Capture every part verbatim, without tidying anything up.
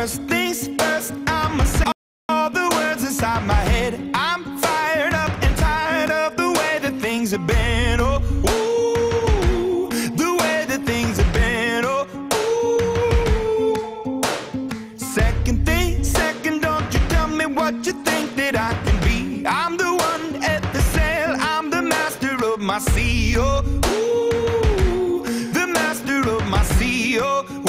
First things first, I'ma say all the words inside my head. I'm fired up and tired of the way that things have been. Oh, ooh, the way that things have been. Oh, ooh. Second thing, second, don't you tell me what you think that I can be. I'm the one at the sail, I'm the master of my sea. Oh, ooh, the master of my sea. Oh, ooh.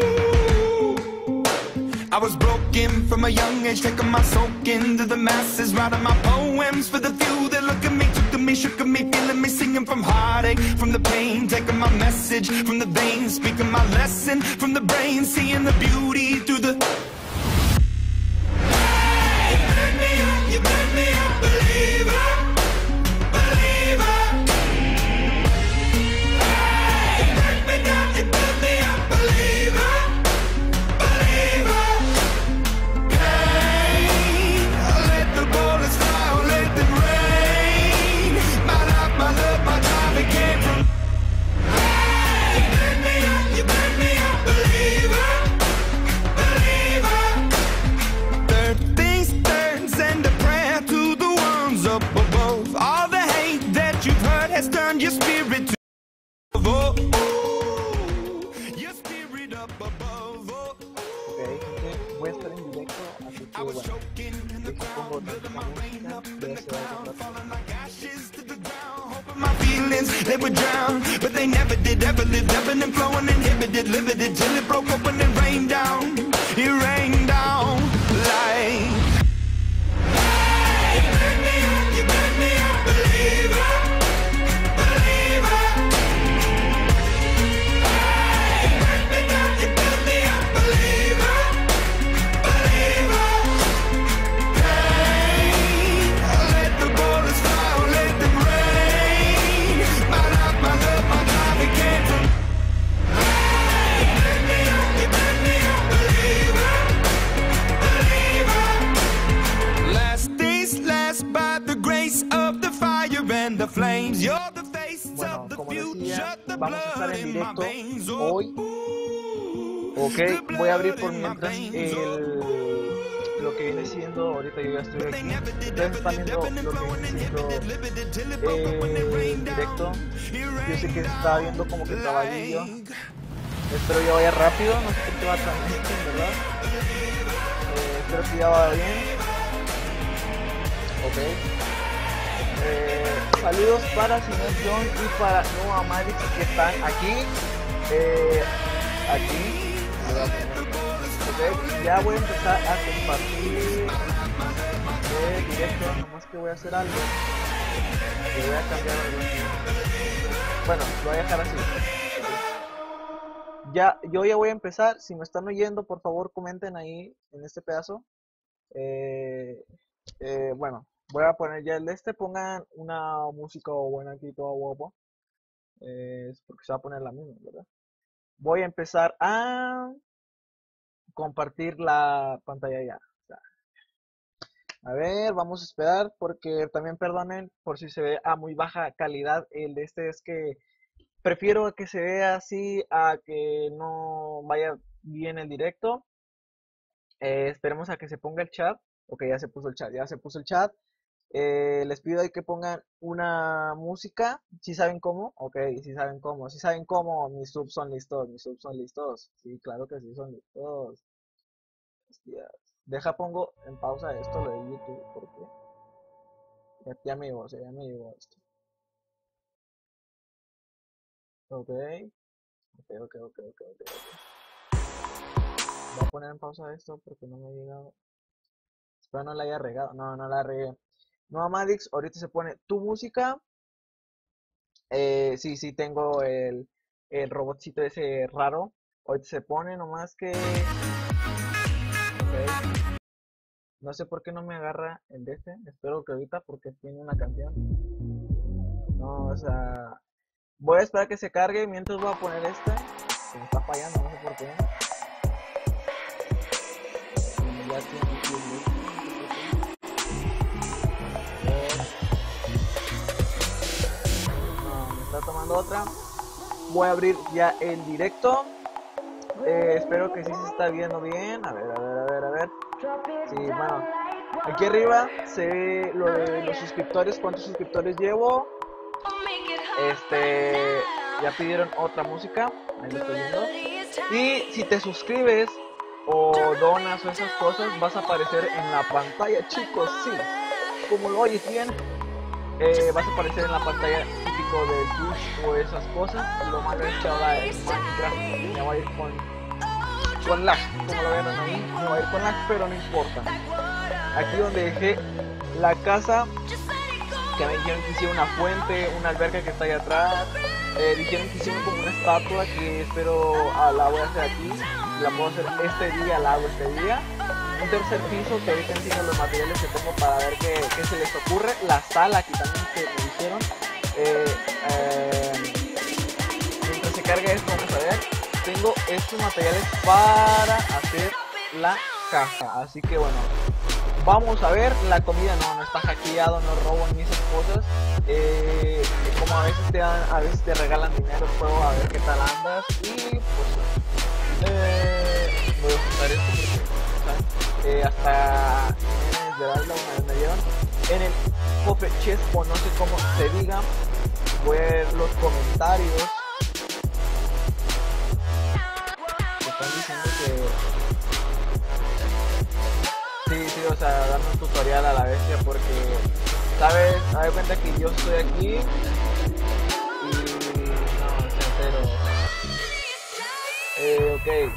I was broken from a young age, taking my soak into the masses, writing my poems for the few that look at me, took to me, shook at me, feeling me, singing from heartache, from the pain, taking my message from the veins, speaking my lesson from the brain, seeing the beauty through the... Hey, you burn me up, you burn me up, believer, believer. Hey, you burn me down, you burn me up, believer, believer. Your spirit to oh, oh, your spirit up above. Oh, ok, gente, voy a estar en directo, así que bueno, supongo que la música debe ser algo my feelings, they would drown, but they never did, ever lived, ebbing and flowing, inhibited, limited, till it broke open and rained down, it rained down like hey, you burn me up, you burn me up, believer. The flames, you're the face bueno, of the como future, decía, the vamos a estar blood en in my directo veins. hoy. Ok, voy a abrir por mientras el, lo que viene siendo, ahorita yo ya estoy aquí, ustedes están viendo lo que viene siendo el directo. Yo sé que se está viendo como que trabadillo, espero ya vaya rápido, no sé por qué va tan lento, en verdad. Eh, espero que ya vaya bien. Ok. Eh, saludos para señor John y para Noah Madix que están aquí, eh, aquí, okay. Ya voy a empezar a compartir el directo, nomás que voy a hacer algo, y voy a cambiar algo. Bueno, lo voy a dejar así. Ya, yo ya voy a empezar. Si me están oyendo, por favor comenten ahí en este pedazo. Eh, eh, bueno. Voy a poner ya el de este, pongan una música buena aquí, todo guapo. Eh, es porque se va a poner la misma, ¿verdad? Voy a empezar a compartir la pantalla ya. O sea, a ver, vamos a esperar porque también perdonen por si se ve a muy baja calidad. El de este es que prefiero que se vea así a que no vaya bien el directo. Eh, esperemos a que se ponga el chat. Ok, ya se puso el chat, ya se puso el chat. Eh, les pido ahí que pongan una música, si saben cómo, ok, si saben cómo, si saben cómo, mis subs son listos, mis subs son listos, sí, claro que sí son listos. Hostias. Deja, pongo en pausa esto, lo de YouTube, porque ya, ya me llegó, o sea, ya me llegó esto. Ok, ok, ok, ok, ok, ok. Voy a poner en pausa esto porque no me ha llegado. Espero no la haya regado, no, no la regué. No, Madix, ahorita se pone tu música. Eh, sí, sí, tengo el, el robotcito ese raro. Ahorita se pone, nomás que... Okay. No sé por qué no me agarra el de este. Espero que ahorita porque tiene una canción. No, o sea... Voy a esperar que se cargue mientras voy a poner este. Que me está fallando, no sé por qué. Ya tiene aquí el... tomando otra. Voy a abrir ya el directo. Eh, espero que sí se está viendo bien. A ver, a ver, a ver, a ver. Sí, bueno. Aquí arriba se ve lo de los suscriptores, cuántos suscriptores llevo. Este, ya pidieron otra música, ahí lo estoy viendo. Y si te suscribes o donas o esas cosas, vas a aparecer en la pantalla, chicos, sí. Como lo oyes bien, eh, vas a aparecer en la pantalla típico de Twitch o esas cosas. Lo malo es que ahora en Minecraft me va a ir con, con lag, como lo ven ahí, me va a ir con lag, pero no importa. Aquí donde dejé la casa, que me dijeron que hiciera una fuente, una alberca que está ahí atrás. Eh, dijeron que hicieron como una estatua que espero ah, la voy a hacer aquí. La puedo hacer este día, la hago este día. Un tercer piso que ahorita enseño los materiales que tengo para ver qué, qué se les ocurre. La sala aquí también que me dijeron. Eh, eh, mientras se carga esto, vamos a ver. Tengo estos materiales para hacer la caja. Así que bueno. Vamos a ver, la comida no, no está hackeado, no robo ni esas cosas. Eh, como a veces te dan, a veces te regalan dinero el juego, a ver qué tal andas. Y pues eh, voy a usar esto porque ¿saben? Eh, hasta en el de Darla una vez me dieron. En el Puppet Chest, o no sé cómo se diga, voy a ver los comentarios. Están diciendo que sí, sí, o sea, darme un tutorial a la bestia porque, ¿sabes? Me doy cuenta que yo estoy aquí y no, o sea, cero. Eh, ok.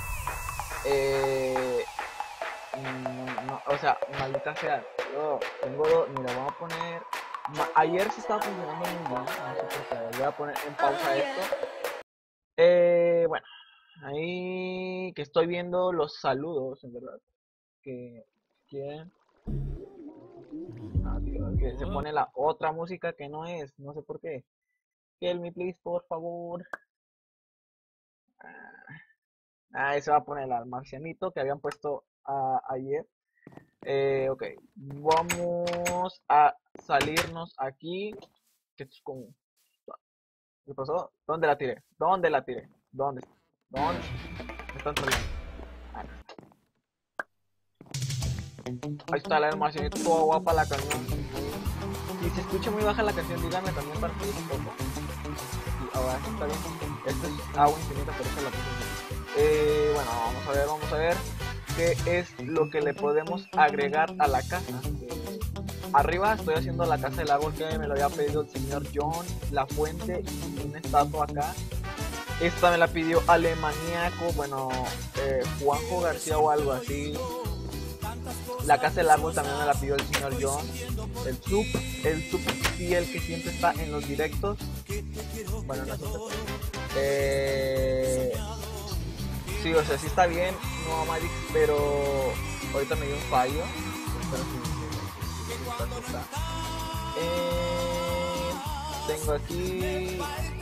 Eh, no, no, o sea, maldita sea, yo tengo dos, mira, vamos a poner, ma, ayer sí estaba funcionando muy bien, no sé por qué, voy a poner en pausa esto. Eh, bueno, ahí que estoy viendo los saludos, en verdad. Que quieren ah, tío, que se pone la otra música que no es, no sé por qué. Kill me please, por favor. Ah, ahí se va a poner el marcianito que habían puesto uh, ayer. Eh, ok, vamos a salirnos aquí. Que esto es como... ¿Qué pasó? ¿Dónde la tiré? ¿Dónde la tiré? ¿Dónde? ¿Dónde? Me están trolleando. Ah, ahí está la almacenito, toda guapa la canción. Si se escucha muy baja la canción, díganme también para que un poco. Sí, ahora está bien. Esto es agua infinita, por eso la puse. Eh, bueno, vamos a ver, vamos a ver qué es lo que le podemos agregar a la casa. Eh, arriba estoy haciendo la casa del árbol que me lo había pedido el señor John, la fuente y una estatua acá. Esta me la pidió Alemaniaco, bueno, eh, Juanjo García o algo así. La casa del árbol también me la pidió el señor John. El sub, el sub fiel que siempre está en los directos. Bueno, no sé. Eh, sí, o sea, sí está bien, no Madix, pero ahorita me dio un fallo. Pero sí, sí, sí, sí, está. Eh, tengo aquí.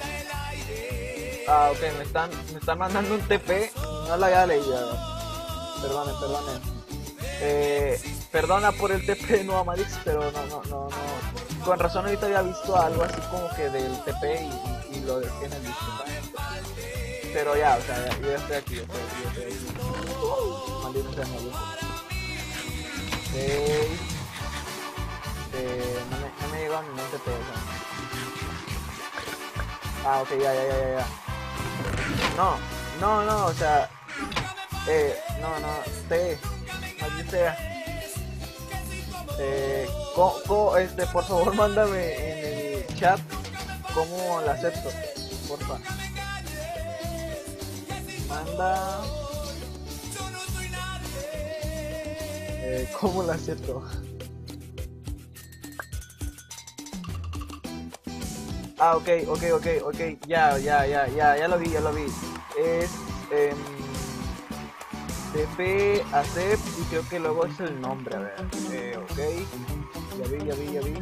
Ah, ok, me están, me están mandando un T P. No lo había leído. Perdone, perdone. Eh, perdona por el T P de Nueva Madix, pero no, no, no, no. Con razón ahorita había visto algo así como que del T P y, y lo dejé en el disco. Pero ya, o sea, ya, yo ya estoy aquí, yo estoy aquí, yo estoy aquí. Uh, maldito sea, maldito. Okay. Eh, no me, no me llegó ningún T P, o sea. Ah, ok, ya, ya, ya, ya, ya. No, no, no, o sea. Eh, no, no, T. Maldita sea. Eh, co, co, este, por favor, mándame en el chat cómo la acepto, porfa. Manda. Eh, ¿cómo la acepto? Ah, ok, ok, ok, ok. Ya, ya, ya, ya, ya lo vi, ya lo vi. Es. Eh, T P, accept y creo que luego es el nombre, a ver, eh, ok, ya vi, ya vi, ya vi,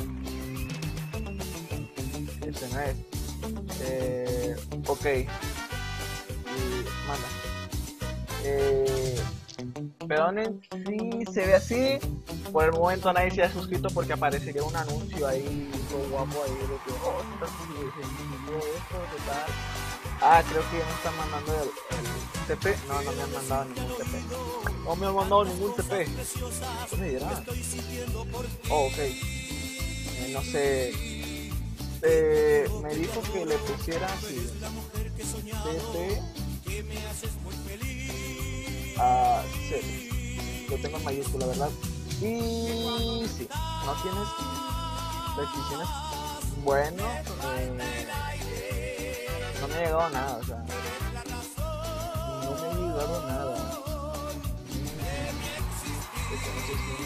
este no es, eh, ok, y manda, eh, perdonen si se ve así, por el momento nadie se ha suscrito porque aparecería un anuncio ahí, todo guapo ahí, de que, oh, estás suscrito, esto, ¿qué tal? Ah, creo que ya me están mandando el, el T P. No, no me han mandado ningún T P. No me han mandado ningún T P. ¿Qué me dirán? Oh, ok. Eh, no sé. Eh, me dijo que le pusiera así. T P. A C. Lo tengo en mayúscula, ¿verdad? Y sí, no tienes restricciones. Bueno, eh, no me ha llegado nada, o sea, no me ha llegado nada. Esto no sé si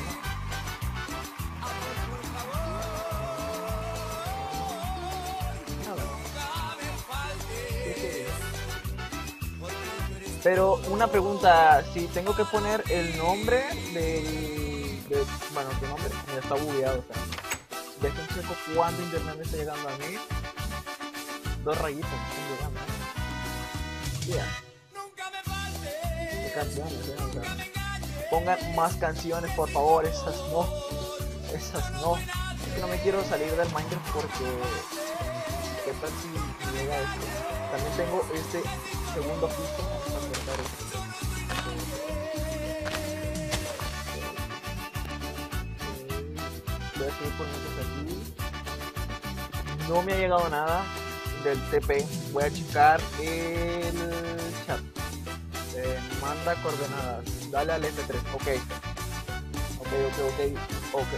Pero una pregunta, si tengo que poner el nombre del... De, bueno, ¿qué nombre? Me está bugueado, o sea. Dejen checo cuánto internet me está llegando a mí. Dos rayitos me están llegando. Yeah. ¿Qué canciones, eh? O sea, pongan más canciones, por favor. Esas no. Esas no. Es que no me quiero salir del Minecraft porque... ¿Qué tal si me llega esto? También tengo este segundo piso para cortar esto. Voy a seguir poniendo aquí. No me ha llegado nada del T P. Voy a checar el chat. Eh, manda coordenadas. Dale al F tres. Ok. Ok, ok, ok. Ok.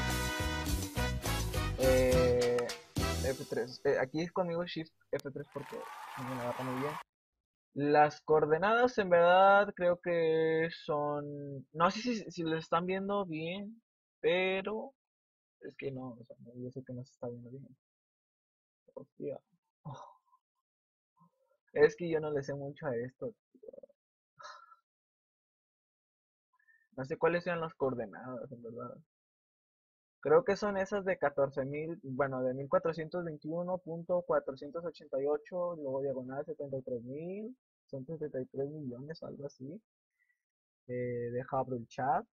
Eh, F tres. Eh, aquí es conmigo Shift F tres porque no me agarra muy bien. Las coordenadas en verdad creo que son... No sé si, si lo están viendo bien, pero es que no, o sea, yo sé que no se está viendo bien. Hostia. Es que yo no le sé mucho a esto. No sé cuáles sean las coordenadas, en verdad. Creo que son esas de catorce mil, bueno, de mil cuatrocientos veintiuno punto cuatrocientos ochenta y ocho, luego diagonal setenta y tres mil, son setenta y tres millones, algo así. Eh, deja abro el chat.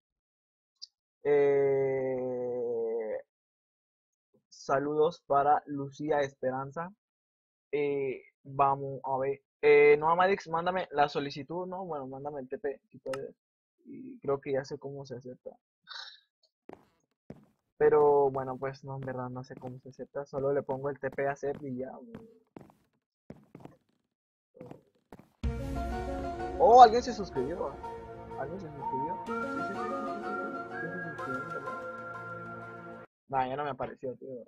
Eh, saludos para Lucía Esperanza. Eh, vamos a ver. Eh, no, Amadix, mándame la solicitud, ¿no? Bueno, mándame el T P, si puedes. Y creo que ya sé cómo se acepta. Pero bueno, pues no, en verdad no sé cómo se acepta. Solo le pongo el T P a hacer y ya. Oh, alguien se suscribió. ¿Alguien se suscribió? Sí, sí, sí, sí, sí, sí, se suscribió, ¿verdad? Nah, ya no me apareció, tío.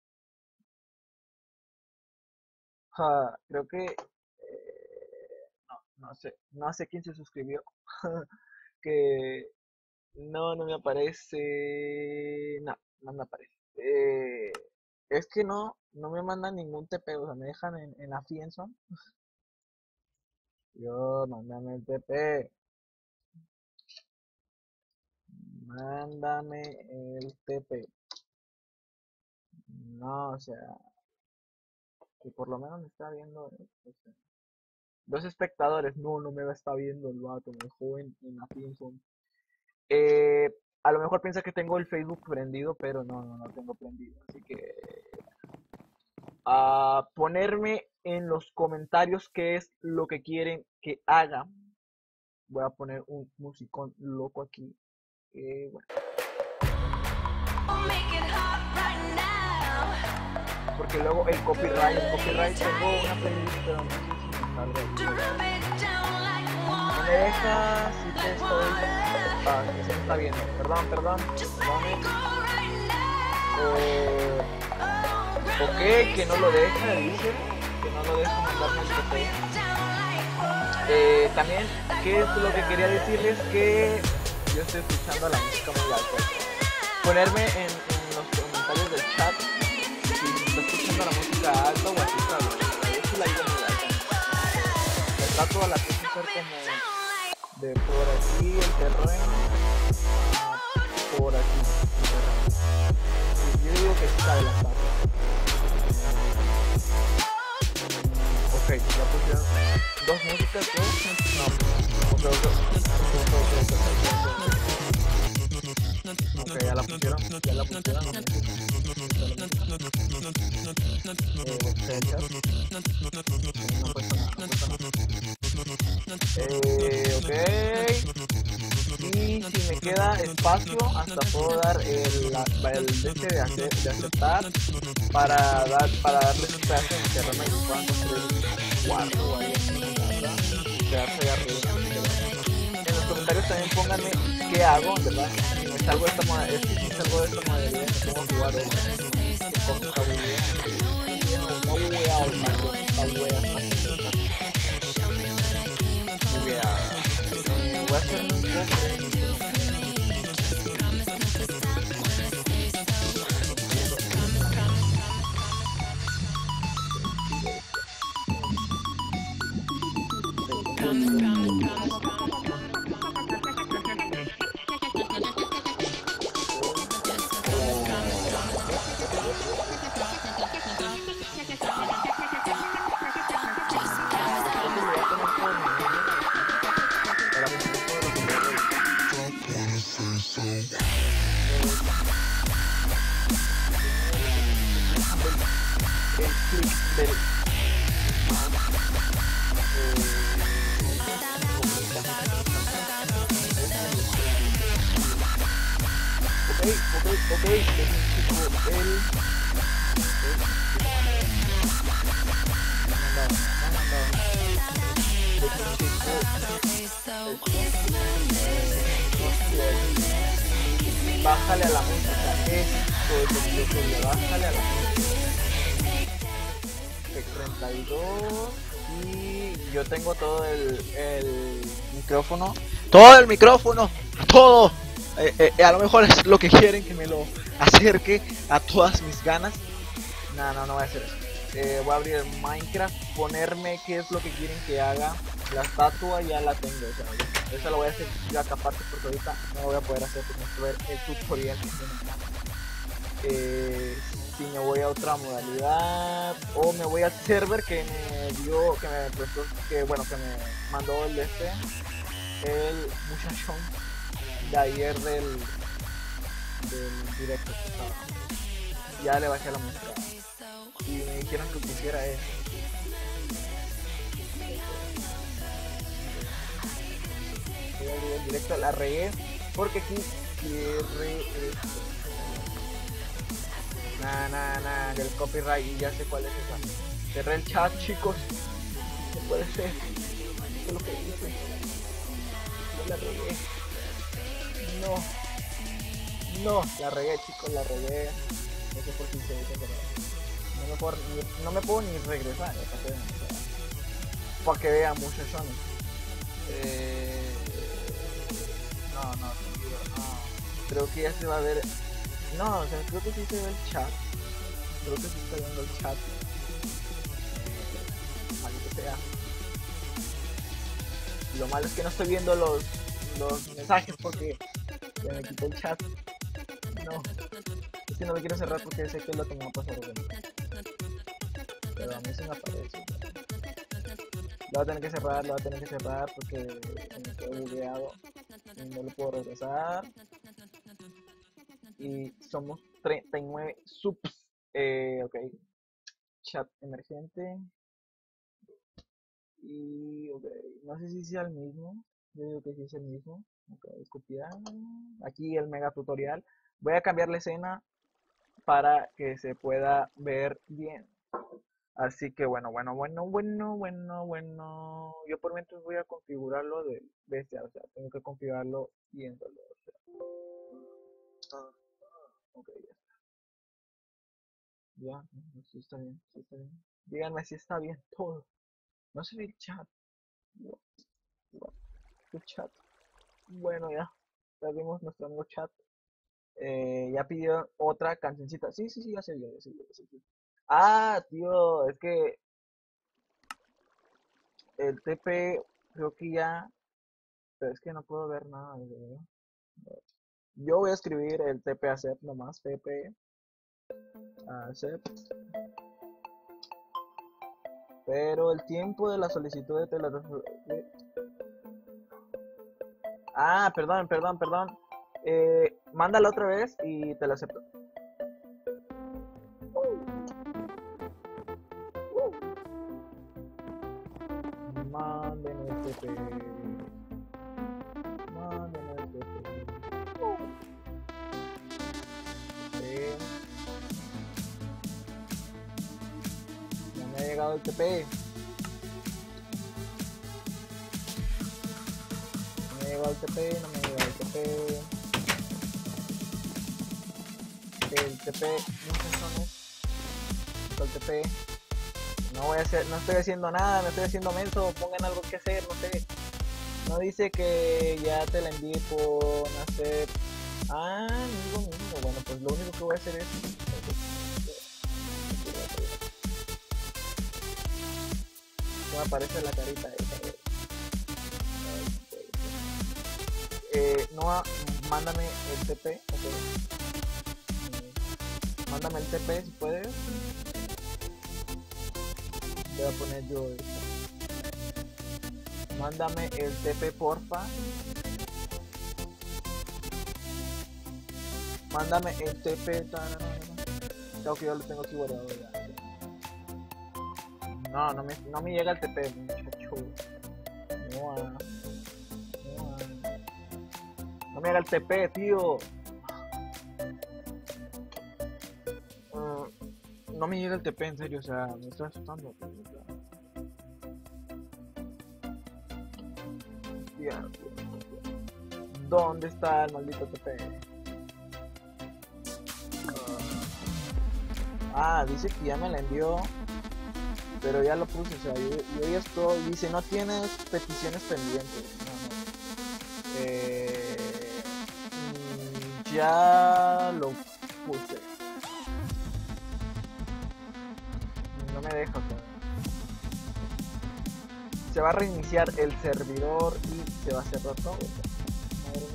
Ja, creo que... eh, no, no sé. No sé quién se suscribió. Que... No, no me aparece... No, no me aparece. Eh, es que no, no me mandan ningún T P, o sea, me dejan en, en la friendzone. Yo, mándame el T P. Mándame el T P. No, o sea, que por lo menos me está viendo. eh, o sea, dos espectadores. No, no me va a estar viendo el vato, me dejó en, en la friendzone. Eh, a lo mejor piensa que tengo el Facebook prendido, pero no, no, no tengo prendido. Así que a ponerme en los comentarios qué es lo que quieren que haga. Voy a poner un musicón loco aquí. Eh, bueno. Porque luego el copyright, el copyright tengo una playlist, pero no sé si me salga ahí. No me deja, si te estoy... Ah, que se me está viendo. Perdón, perdón. Perdón. Eh... Ok, que no lo deja, dice. Que no lo deja mandarme el T P. Eh, también, ¿qué es lo que quería decirles? Que yo estoy escuchando la música muy alta. Ponerme en, en los comentarios del chat si está escuchando la música alta o así, claro. Yo sí la digo muy alta. Me trato a la que hacer como de por aquí el terreno a por aquí el terreno. Yo digo que sí cabe la parte. Ok, ya pusieron dos músicas, dos. No, ok, ok. Ok, ya la pusieron, ya la pusieron. Eh, fechas. No pasa nada, no pasa nada. Eh, ok. Y si me queda espacio, hasta puedo dar el, la, el de este de, hacer, de aceptar para dar para darles un pedazo de que realmente puedan construir un cuarto o algo así, ¿verdad? Quedarse ahí arriba. En los comentarios también pónganme qué hago, ¿verdad? Si me salgo de esta modalidad, es que si me salgo de esta modalidad me pongo a jugar otra. Qué cosa está muy bien. No voy a olvidar esta wea. Voy a, eh, voy a hacerme un poco. Ok, ok, ok, dejen el... Bájale a la música, esto es lo que yo quería, bájale a la música. treinta y dos y yo tengo todo el, el micrófono, todo el micrófono, todo. Eh, eh, a lo mejor es lo que quieren que me lo acerque a todas mis ganas. No, no, no voy a hacer eso. Eh, voy a abrir el Minecraft, ponerme qué es lo que quieren que haga. La estatua ya la tengo, o sea, eso lo voy a hacer ya aparte porque ahorita no lo voy a poder hacer porque necesito ver el tutorial. Eh, si me voy a otra modalidad o me voy al server que me dio, que me prestó, que bueno, que me mandó el este, el muchachón de ayer del, del directo. Ya le bajé la música y me dijeron que pusiera eso. El directo la regué porque aquí cierre esto. Nah, nah, nah, del copyright y ya sé cuál es esa. Cerré el chat, chicos. No puede ser. ¿Qué es lo que hice? Yo la regué. No. No, la regué, chicos, la regué. No sé por qué hice eso, pero no me puedo ni, no me puedo ni regresar. Para que vean muchachones. Eh... No, no, no, no. Creo que ya se va a ver. No, o sea, creo que sí se ve el chat. Creo que sí está viendo el chat. Maldito sea. Y lo malo es que no estoy viendo los, los mensajes porque se me quitó el chat. No. Es que no lo quiero cerrar porque sé que es lo que me va a pasar. Pero a mí se me aparece. Lo voy a tener que cerrar, lo voy a tener que cerrar porque me quedé bugueado. Y no lo puedo regresar. Y somos treinta y nueve subs. Eh, ok. Chat emergente. Y ok. No sé si sea el mismo. Yo digo que sí es el mismo. Ok, copiar. Aquí el mega tutorial. Voy a cambiar la escena para que se pueda ver bien. Así que bueno, bueno, bueno, bueno, bueno, bueno. Yo por mientras voy a configurarlo de bestia. O sea, tengo que configurarlo viéndolo. O sea. Ah, ok, ya. Ya, no, sí está bien, sí está bien. Díganme si está bien todo. No se ve el chat. No, no, el chat. Bueno, ya. Ya vimos nuestro nuevo chat. Eh, ya pidió otra cancioncita. Sí, sí, sí, ya se vio, ya se vio, ya se vio. Ah, tío, es que el T P creo que ya. Pero es que no puedo ver nada. ¿Verdad? Yo voy a escribir el T P accept nomás. T P accept. Pero el tiempo de la solicitud de teletransportación. Ah, perdón, perdón, perdón. Eh, mándala otra vez y te la acepto. Uh. Uh. Mándenme T P. Mándame el T P. Eh, No me ha llegado el T P. No me ha llegado el T P, no me ha llegado el T P. El T P, muchos sones. El T P. No voy a hacer, no estoy haciendo nada, no estoy haciendo menso, pongan algo que hacer, no sé. No dice que ya te la envié por hacer. Ah, no es lo mismo. Bueno, pues lo único que voy a hacer es. No me aparece la carita esa. Eh, Noah, mándame el T P. Okay. Eh, mándame el T P si puedes. Voy a poner yo esto. Mándame el T P porfa. Mándame el T P. Creo que yo lo tengo aquí guardado ya. No, no me, no me llega el T P, muchacho. No, ah. No, ah. No me llega el T P, tío. Uh, no me llega el T P, en serio, o sea, me estoy asustando. Tía, tía, tía. ¿Dónde está el maldito T P? Uh, ah, dice que ya me la envió. Pero ya lo puse, o sea, yo, yo ya estoy, dice, no tienes peticiones pendientes. No, no. Eh, mm, ya lo puse. No me deja, o sea. Se va a reiniciar el servidor y se va a cerrar todo. Madre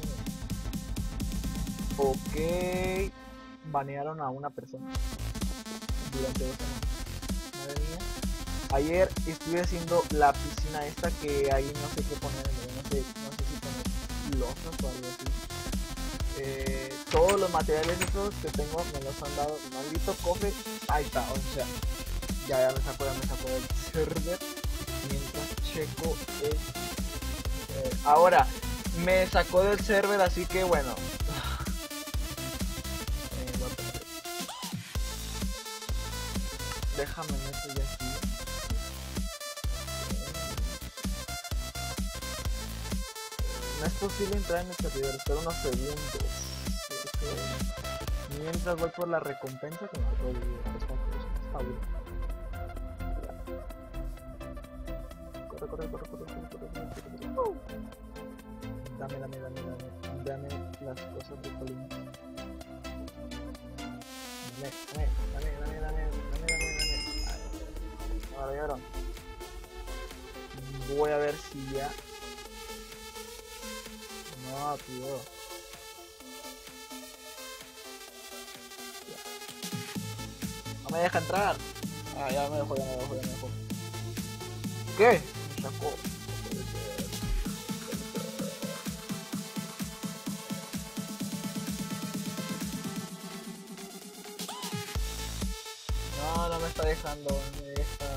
mía. Ok. Banearon a una persona durante dos semanas. Madre mía. Ayer estuve haciendo la piscina esta que ahí no sé qué poner, no sé, no sé si poner losas o algo así. Eh, todos los materiales esos que tengo me los han dado. Maldito cofre, ahí está, o sea, ya, ya me sacó, ya me sacó del server. Mientras checo el... Eh, ahora, me sacó del server, así que bueno. Eh, voy a poner esto. Déjame meter ya aquí. No es posible entrar en el servidor, espera unos segundos. Mientras voy por la recompensa que me tocó el está bien. Corre, corre, corre, corre, corre, corre, corre, corre. Dame, dame, dame, dame, dame las cosas de Colin. Dame, dame, dame, dame, dame, dame, dame, dame. Ahora, ahora. Voy a ver si ya. No, tío. No me deja entrar. Ah, ya me dejó, ya me dejó, ya me dejó. ¿Qué? Me sacó. No, no me está dejando. Me deja.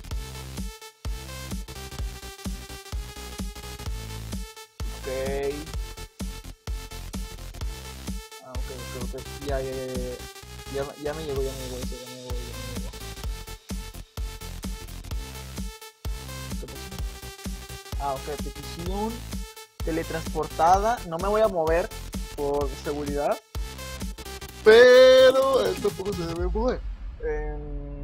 Ok. Ah, ok, ok, ok. Ya, ya, ya, ya. Ya, ya me llegó, ya me llegó, ya me llegó, ya me llegó. ¿Qué pasó? Ah, ok, petición teletransportada. No me voy a mover por seguridad. Pero él tampoco se debe mover. Eh...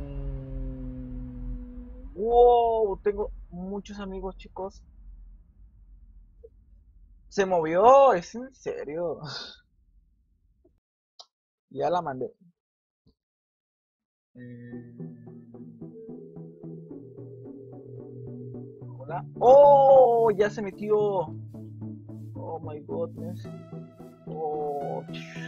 Wow, tengo muchos amigos, chicos. Se movió, es en serio. Ya la mandé. Eh... Hola. Oh, ya se metió. Oh my goodness. Oh.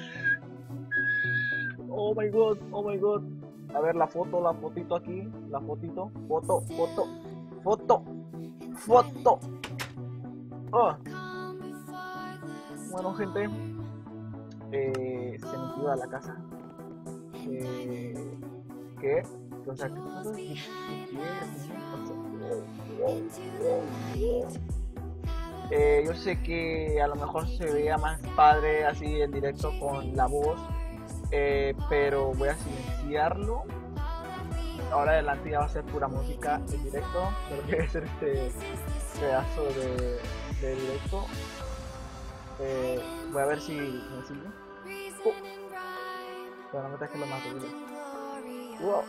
Oh my god, oh my god. A ver la foto, la fotito aquí. La fotito. Foto, foto, foto, foto. Oh. Bueno, gente. Eh, se metió a la casa. Eh, ¿Qué? O sea, ¿qué pasa? ¿Qué quieres? Eh, yo sé que a lo mejor se vea más padre así en directo con la voz, eh, pero voy a silenciarlo. Ahora adelante ya va a ser pura música en directo, pero voy a hacer este pedazo de, de directo. Eh, voy a ver si me sigue. Uh, pero no me traje lo más duro. Wow.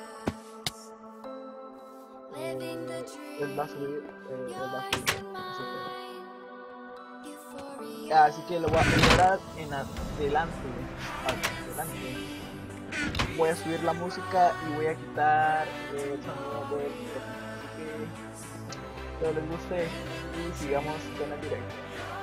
Eh, él va a subir, eh, él va a subir. Así que lo voy a mejorar en adelante, adelante. Voy a subir la música y voy a quitar el sonido del micrófono. Así que espero les guste y sigamos con el directo.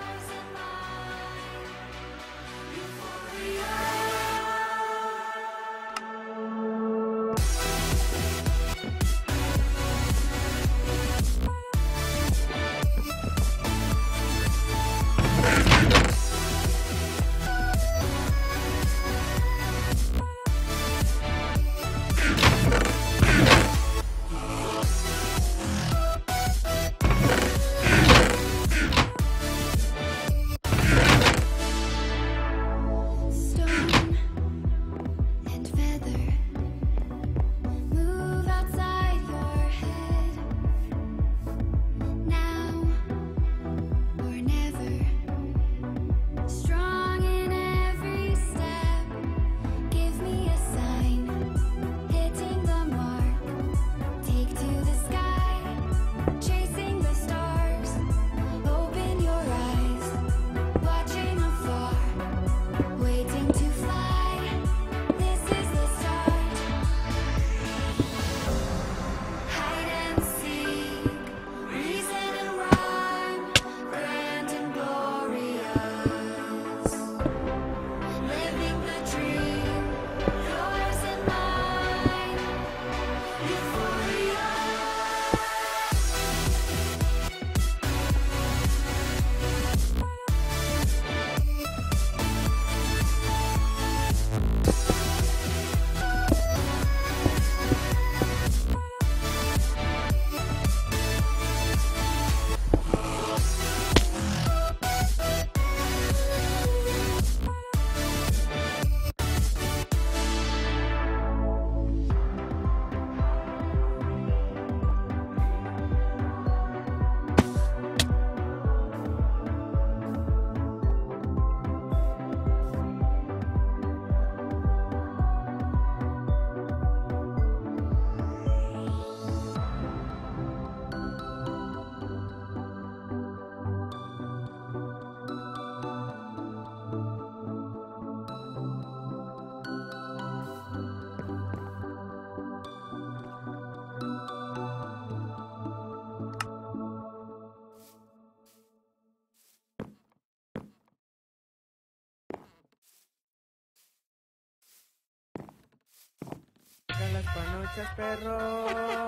Las panochas, perro,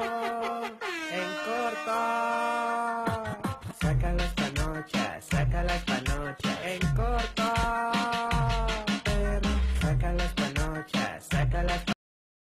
en corto. Saca las panochas, saca las panochas, en corto. Perro, saca las panochas, saca las panochas.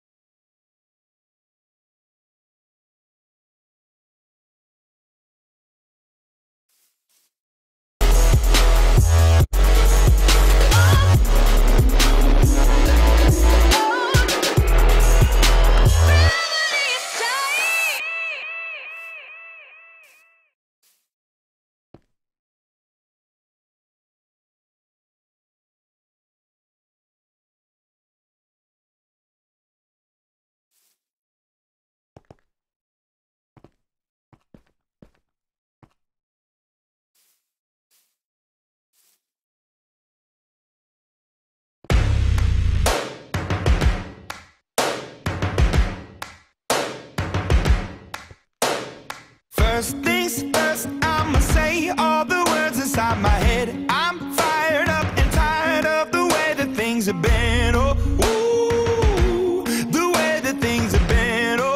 First things first, I'ma say all the words inside my head. I'm fired up and tired of the way that things have been. Oh, ooh, the way that things have been. Oh,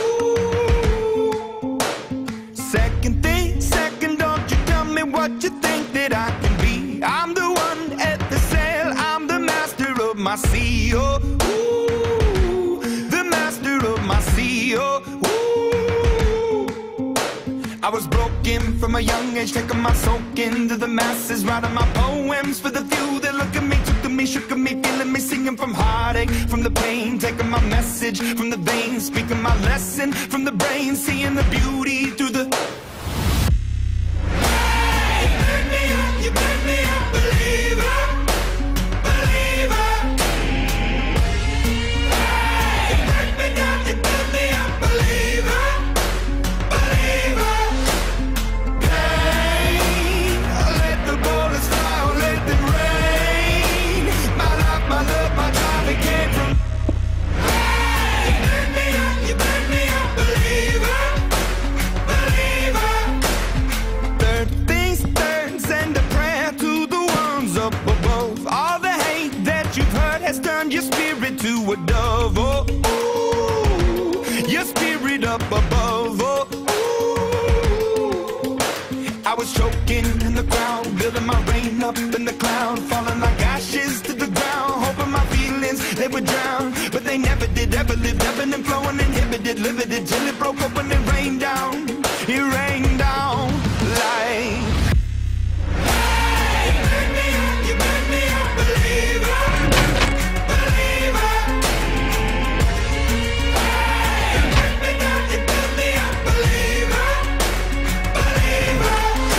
ooh. Second thing, second, don't you tell me what you think that I can be. I'm the one at the sail, I'm the master of my sea. Oh, ooh, the master of my sea. Oh, ooh. I was broken from a young age, taking my soak into the masses, writing my poems for the few that look at me, took to me, shook at me, feeling me, singing from heartache, from the pain, taking my message from the veins, speaking my lesson from the brain, seeing the beauty through the... Hey, you burn me up, you burn me up, believer, believer. Hey, you burn me down, you burn me up, believer, believer. Pain, let the bullets fly, let them rain. My life, my love, my drive, it came from... Hey, you burn me up, you burn me up, believer, believer. Third things third, send a prayer to the ones up above. All the hate that you've heard has turned your spirit to a dove. Oh, ooh, your spirit up above. Oh, ooh. I was choking in the crowd, building my rain up in the cloud, falling like ashes to the ground, hoping my feelings they would drown, but they never did. Ever lived, ebbing and flowing, inhibited, limited, till it broke up when it rained down. It rained down like... Hey, you burn me up, you burn me up, believer, believer. Hey, you burn me down, you burn me up, believer, believer.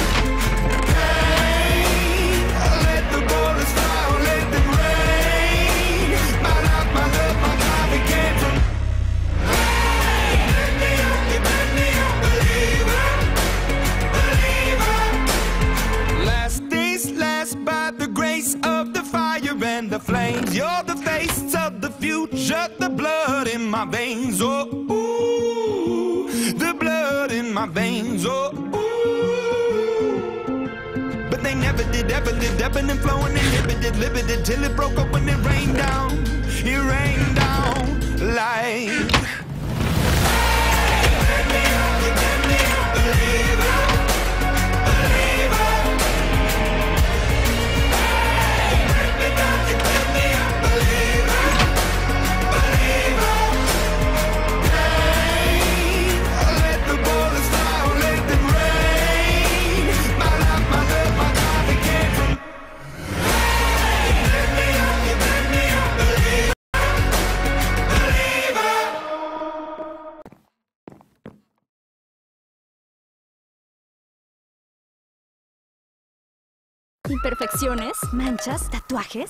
Pain, let the bullets fly, let them rain. My life, my love, my drive, it came from... Hey, you burn me up, you burn me up, believer, believer. Last days last by the grace of the fire and the flames. You're the face of the future, the blood in my veins. Oh, ooh, the blood in my veins. Oh, ooh. But they never did, ever lived, ebbing and flowing, inhibited, limited, till it broke up when it rained down. It rained down like... Hey, you burn me up, you burn me up, believer, believer. Hey, you burn me down, you burn me up, believer, believer. Pain, let the bullets fly, let them rain. My life, my love, my drive, it came from... Hey, you burn me up, you burn me up, believer, believer. Imperfecciones, manchas, tatuajes.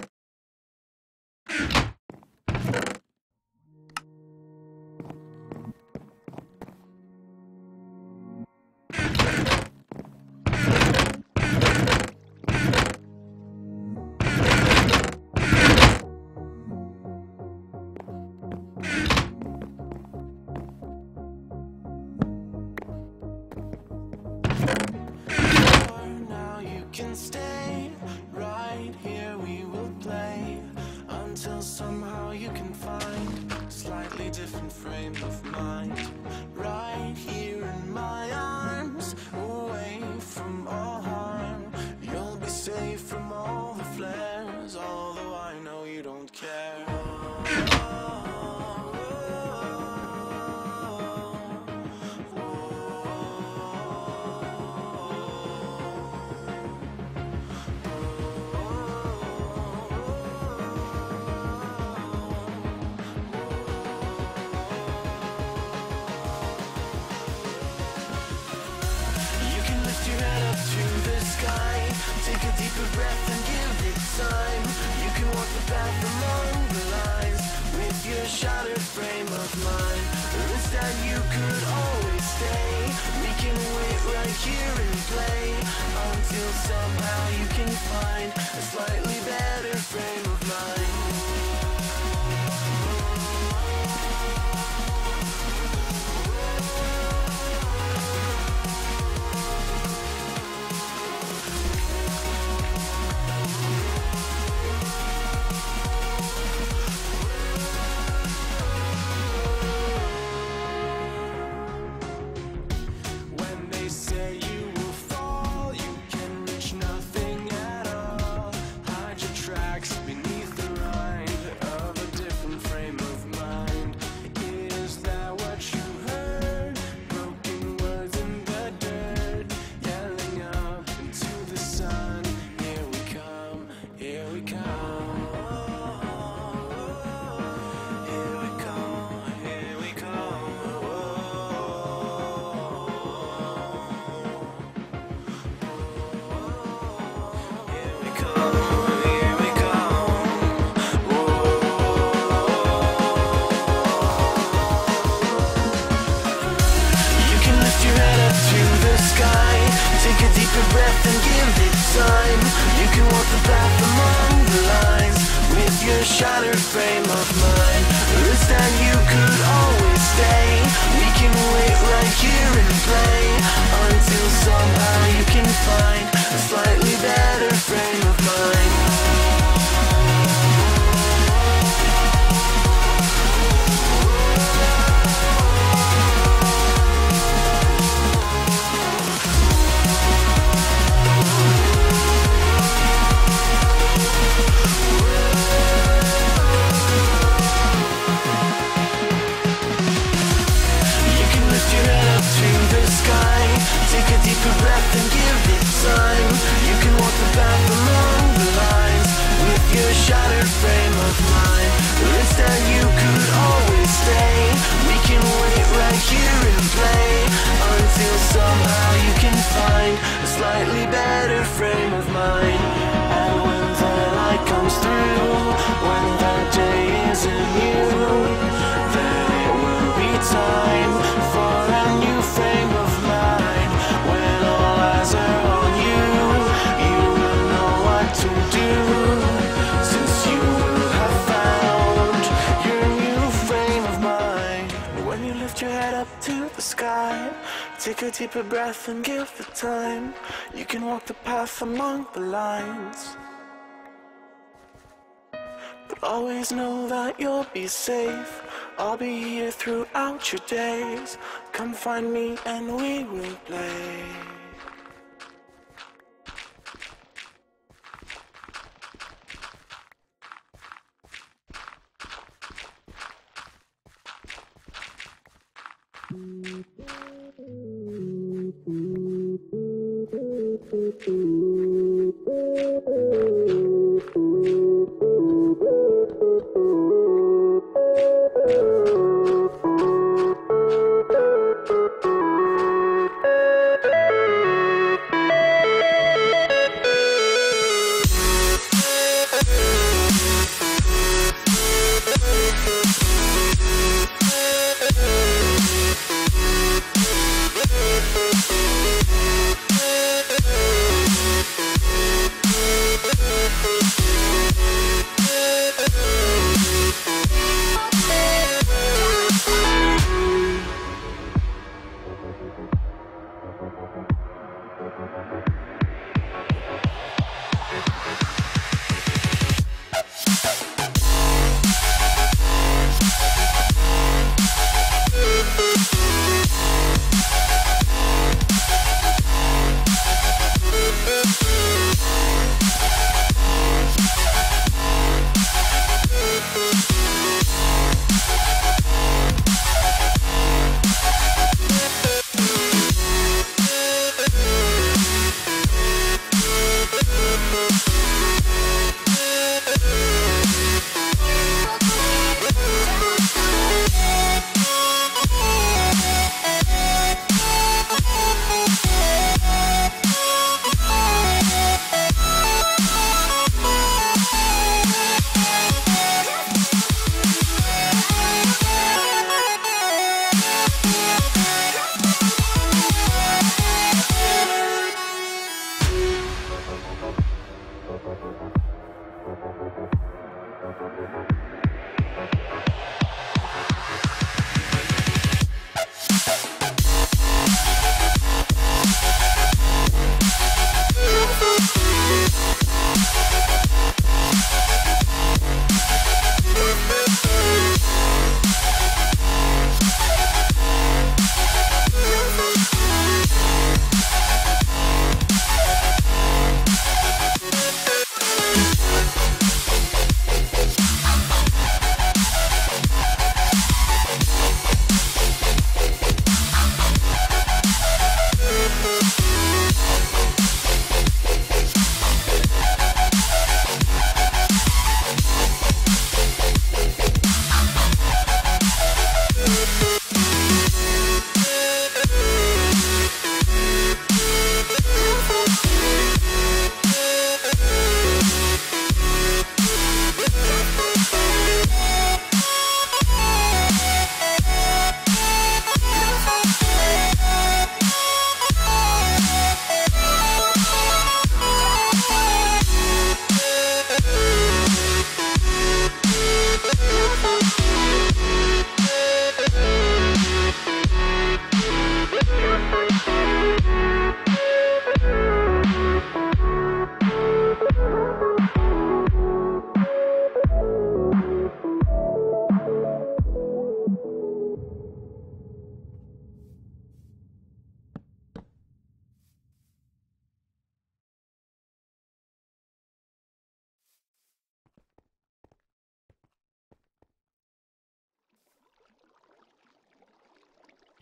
Now you can stay right here, we will play until somehow you can find a slightly different frame of mind. Right here in my arms, away from all harm, you'll be safe from all the flares, although I know you don't care. You can lift your head up to the sky, take a deeper breath and give it time. You can walk the path along the lines with your shattered frame of mind. Or instead you could always stay. We can wait right here and play until somehow you can find a slightly better frame of mind. When they say you will fall, you can reach nothing at all. Hide your Take a deeper breath and give it time. You can walk the path among the lines with your shattered frame of mind. This time you could always stay. We can wait right here and play until somehow you can find a slightly better frame of mind. Take a deeper breath and give it time. You can walk the path along the lines with your shattered frame of mind. This time you could always stay. We can wait right here and play until somehow you can find a slightly better frame of mind. And when the light comes through, when that day isn't new, then it will be time for a new frame of mind. When all eyes are on you, you will know what to do, since you will have found your new frame of mind. When you lift your head up to the sky, take a deeper breath and give it time. You can walk the path among the lines, but always know that you'll be safe. I'll be here throughout your days. Come find me and we will play.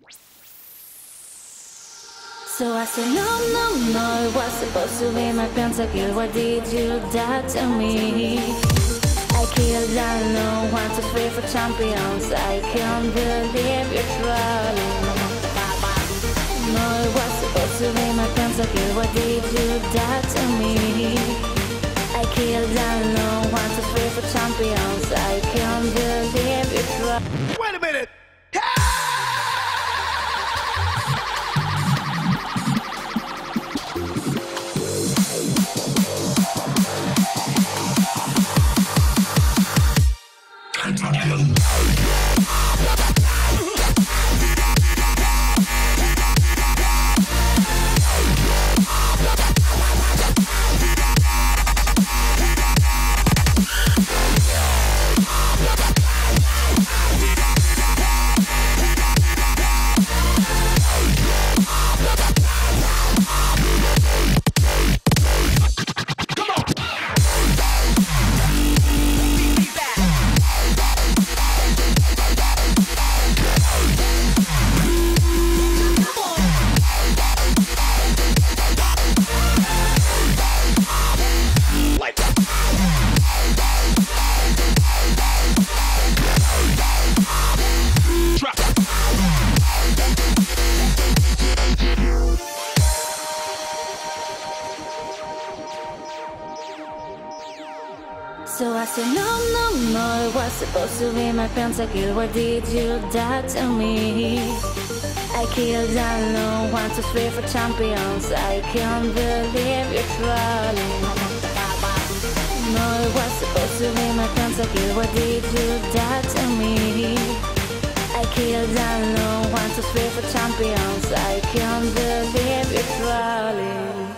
So I said, no, no, no, it was supposed to be my pentakill. Why did you die to me? I killed down no one, two, three for champions. I can't believe you're trolling. No, it was supposed to be my pentakill. Why did you die to me? I killed down no one, two, three for champions. I can't believe you're trolling. Wait a minute! So I said, no, no, no, it was supposed to be my pentakill. Why did you die to me? I killed down no one, two, three for champions. I can't believe you're trolling. No, it was supposed to be my pentakill. Why did you die to me? I killed down no one, two, three for champions. I can't believe you're trolling.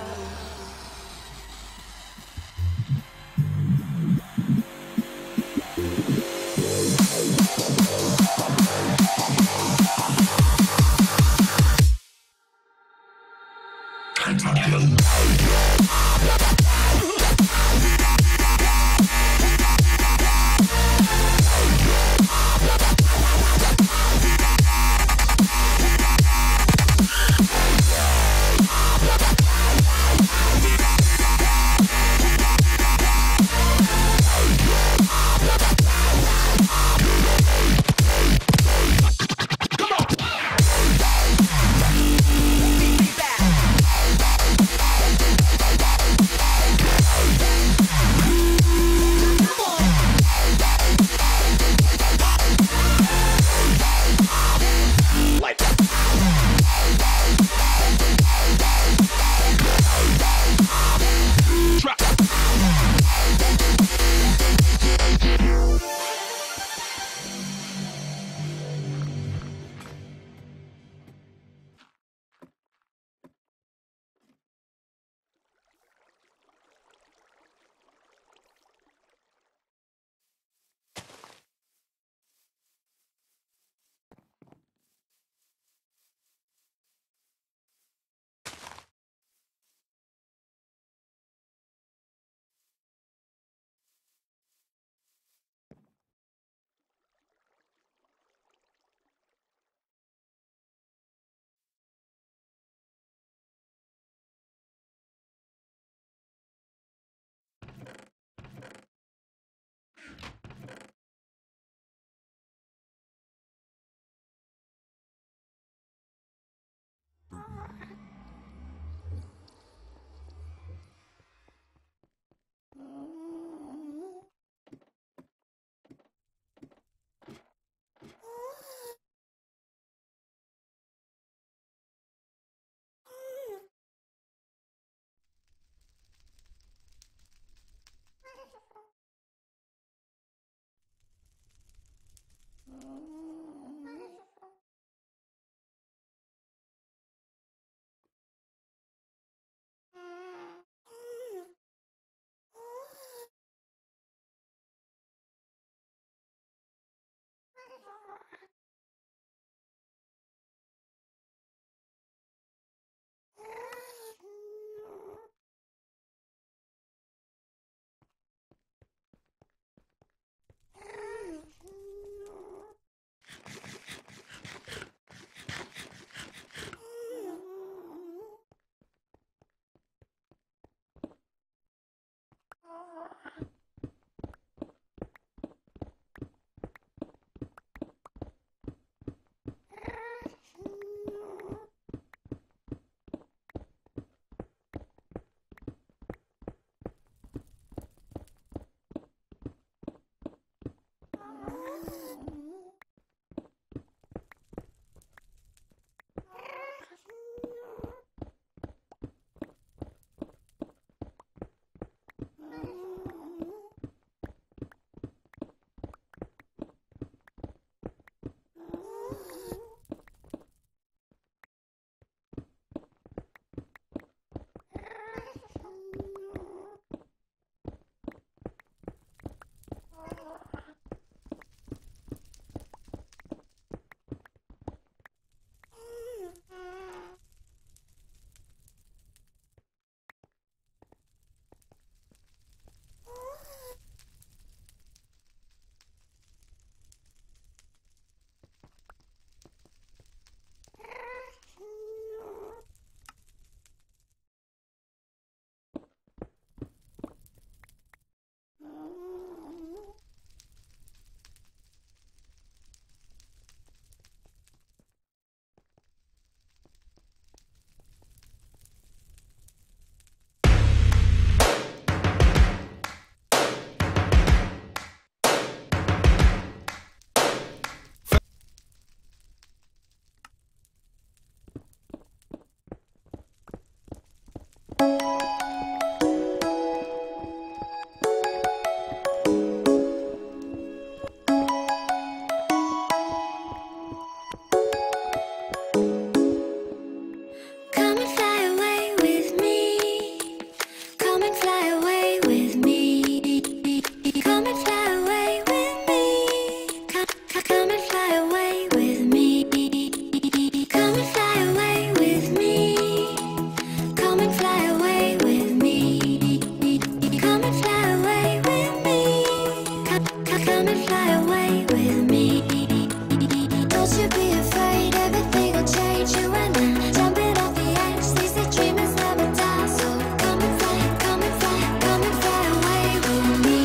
Come and fly away with me. Come and fly away with me. Come and fly away with me. Come, come, come and fly away with me. Come and fly away with me. Come and fly away with me. Come and fly away with me. Come, come, come and fly away with me. Don't you be afraid, everything will change. You and I, jumping off the edge. They say dreamers never die. So come and fly, come and fly, come and fly away with me.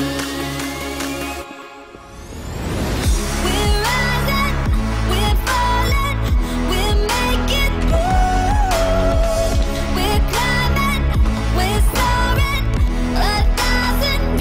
We're rising, we're falling, we're making moves. We're climbing, we're soaring, a thousand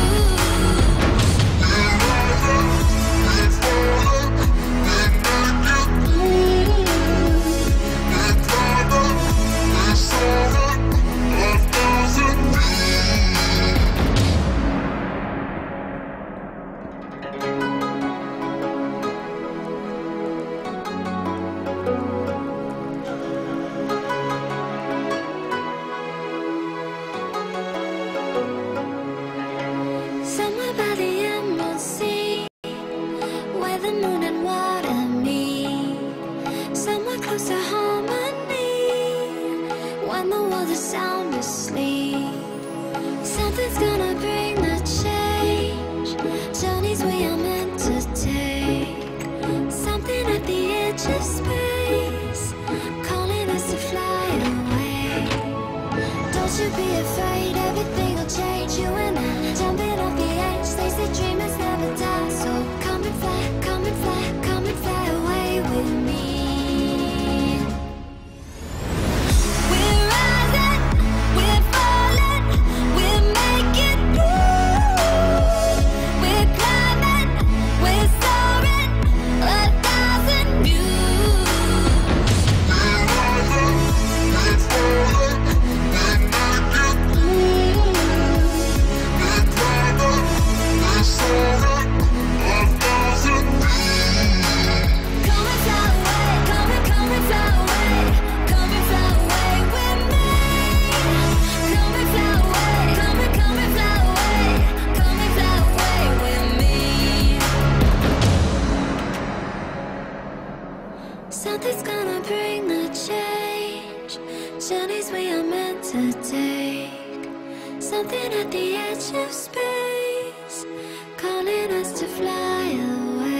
somewhere by the emerald sea, where the moon and water meet, somewhere close to harmony, when the world is sound asleep. Something's gonna bring the change, journeys we are meant to take, something at the edge of space, calling us to fly away. Don't you be afraid, everything will change. You and I, jumping off the edge. They say dreamers never die. So come and fly, come and fly, come and fly away with me. We're rising, we're falling, we're making moves. We're climbing, we're soaring, a thousand views. Come and fly away, come and come and fly away, come and fly away with me. Come and fly away, come and come and fly away, come and fly away with me. Something's gonna bring the change, journeys we are meant to take, something at the edge of space, calling us to fly away.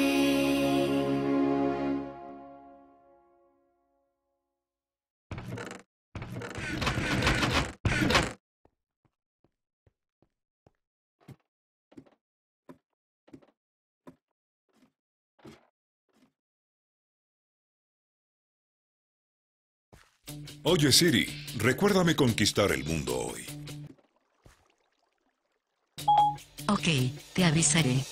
Oye Siri, recuérdame conquistar el mundo hoy. Ok, te avisaré.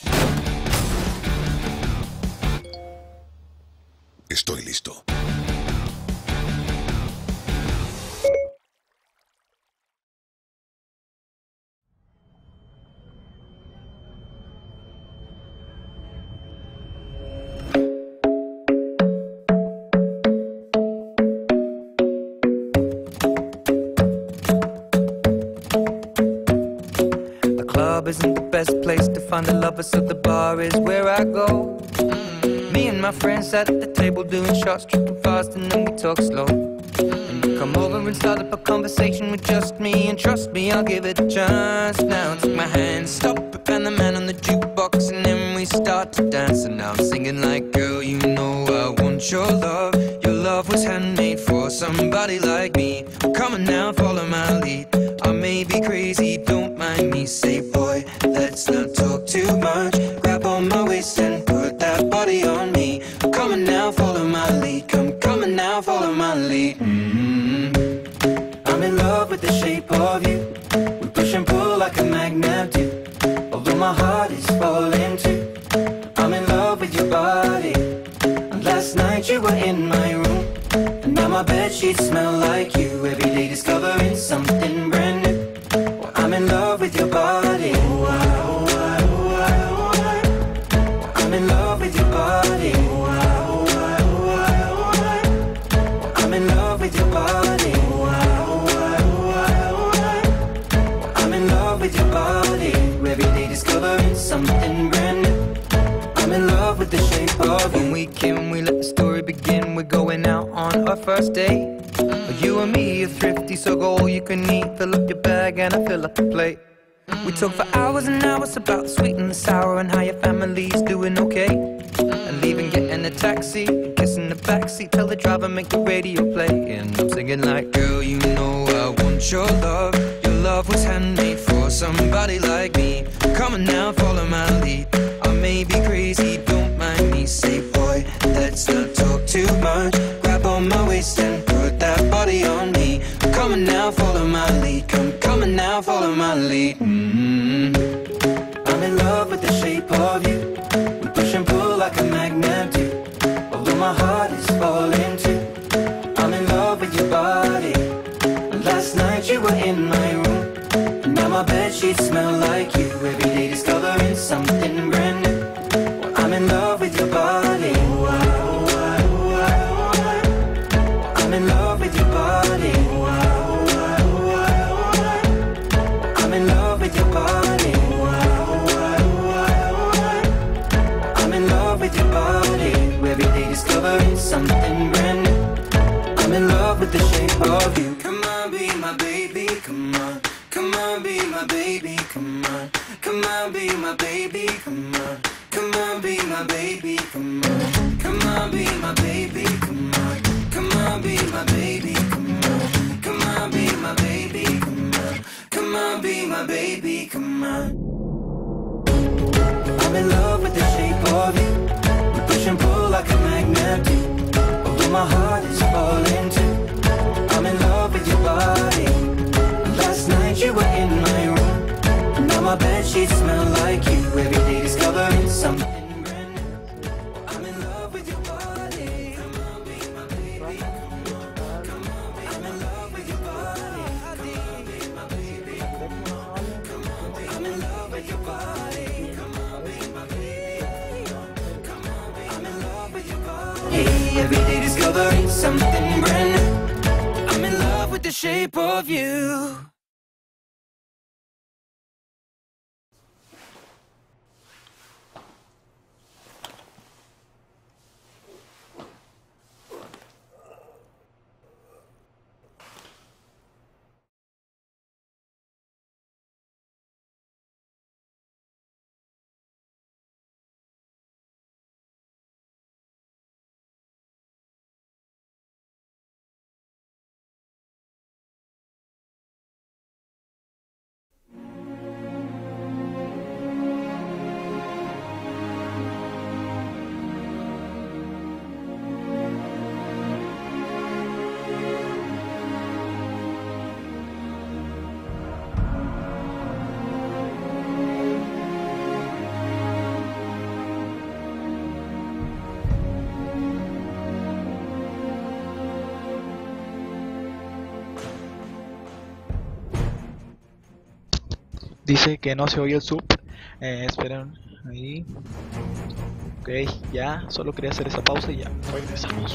Estoy listo. The club isn't the best place to find a lover, so the bar is where I go. Mm. Me and my friends sat at the table doing shots, tripping fast, and then we talk slow. And you come over and start up a conversation with just me, and trust me, I'll give it a chance. Now take my hand, stop it, and the man on the jukebox, and then we start to dance. And now I'm singing like, girl, you know I want your love. Your love was handmade for somebody like me. Come on now, follow my lead. I may be crazy, don't mind me. Say, boy, let's not talk too much. Grab on my waist and put that body on me. Come on now, follow my lead. Come, come on now, follow my lead. Mm-hmm. I'm in love with the shape of you. We push and pull like a magnet do. Although my heart is falling too. I'm in love with your body. And last night you were in my room, and now my my bedsheets smell like you. Every day discovering something brand new. Well, I'm in love with your body. Oh, I, oh, I, oh, I, oh, I. Well, I'm in love with your body. Oh, I, oh, I, oh, I, oh, I. Well, I'm in love with your body. Oh, I, oh, I, oh, I, oh, I. Well, I'm in love with your body. Every day discovering something brand new. I'm in love with the shape of you. When we came, we let the story begin. We're going out on our first date. You and me are thrifty, so go all you can eat. Fill up your bag and I fill up the plate. We talk for hours and hours about the sweet and the sour and how your family's doing okay. And leaving, getting a taxi, kissing the backseat, tell the driver make the radio play. And I'm singing like, girl, you know I want your love. Your love was handmade for somebody like me. Come on now, follow my lead. I may be crazy, don't mind me. Say, boy, let's not talk too much. Grab on my waist and put that body on me. Come on now, follow my lead. Come, come on now, follow my lead. Mm-hmm. I'm in love with the shape of you. We push and pull like a magnet do. Although my heart is falling too. I'm in love with your body. Last night you were in my room. And now my bedsheets smell like you. Every day discovering something brand new. Well, I'm in love with your body. Oh, I, oh, I, oh, I, oh, I. I'm in love with your body. Oh, I, oh, I, oh, I, oh, I. I'm in love with your body. Oh, I, oh, I, oh, I, oh, I. I'm in love with your body. Every day discovering something brand new. I'm in love with the shape of you. Come on, be my baby, come on. Come on, be my baby, come on. Come on, be my baby, come on. Come on, be my baby, come on. Come on, be my baby, come on. Come on, be my baby, come on. Come on, be my baby, come on. Come on, be my baby, come on. I'm in love with the shape of you. We push and pull like a magnet do. Although my heart is falling too. I'm in love with your body. Last night you were in my room. Now my bedsheets smell like you. Every day discovering something brand new. I'm in love with your body. Come on, be my baby. Come on, come on, be I'm in love with your body. Come on, be my baby. Come on, come on, be I'm in love with your body. Come on, be my baby. Come on, be I'm in love with your body. Hey, every day discovering something brand new. I'm in love with the shape of you. Dice que no se oye el sub. Eh, esperen ahí. Ok, ya. Solo quería hacer esa pausa y ya. Regresamos.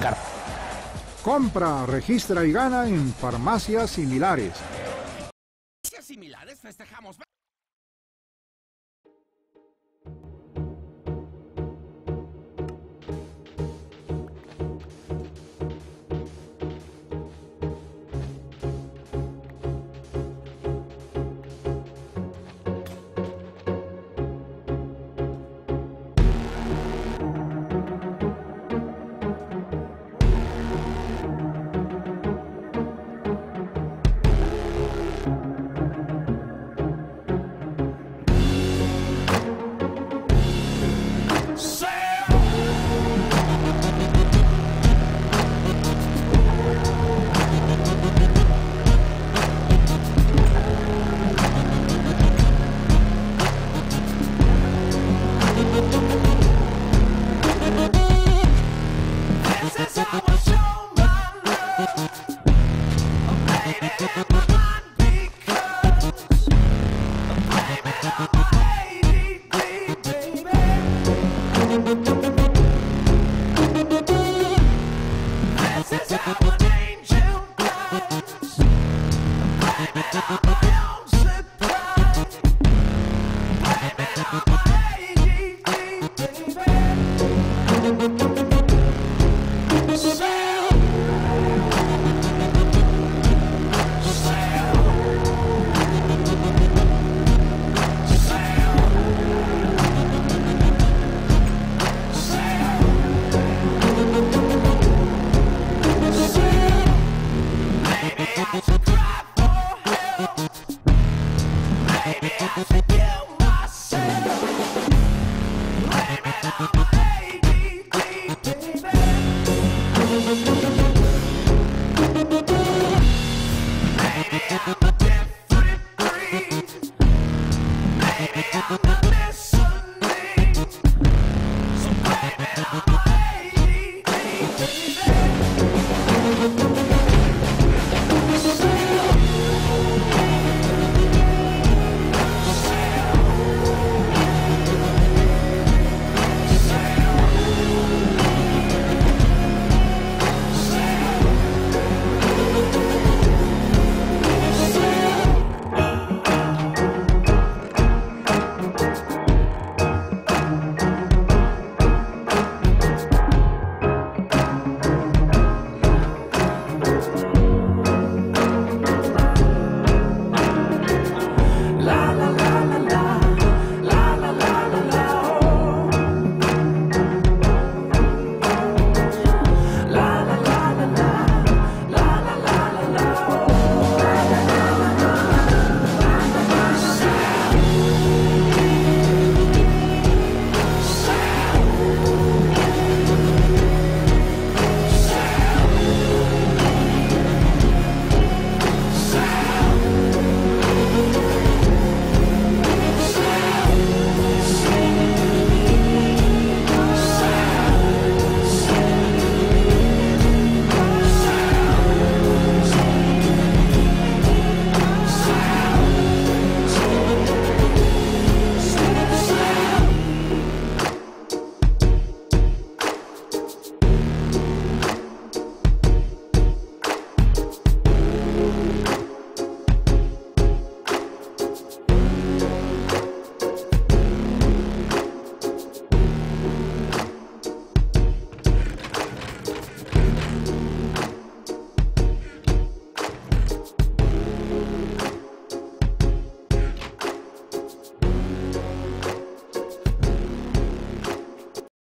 carta. Compra, registra y gana en farmacias similares. Similares festejamos